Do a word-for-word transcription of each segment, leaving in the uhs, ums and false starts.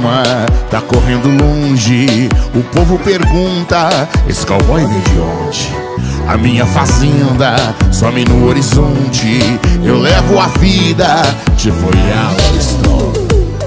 alma tá correndo longe. O povo pergunta, esse cowboy vem de onde? A minha fazenda some no horizonte. Eu levo a vida, tipo Yellowstone.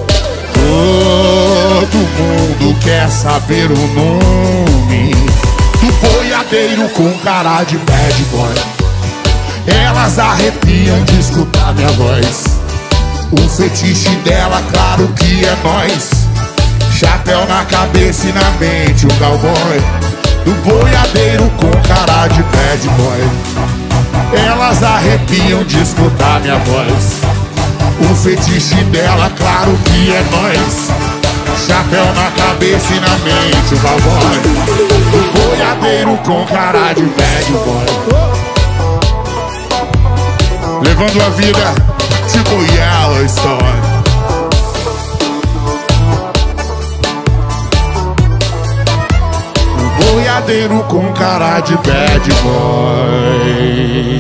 Todo mundo quer saber o nome do boiadeiro com cara de bad boy. Elas arrepiam de escutar minha voz. O fetiche dela, claro que é nós. Chapéu na cabeça e na mente, o cowboy do boiadeiro com cara de bad boy. Elas arrepiam de escutar minha voz. O fetiche dela, claro que é nós. Chapéu na cabeça e na mente, o cowboy do boiadeiro com cara de bad boy. Levando a vida tipo Yellowstone. O boiadeiro com cara de bad boy.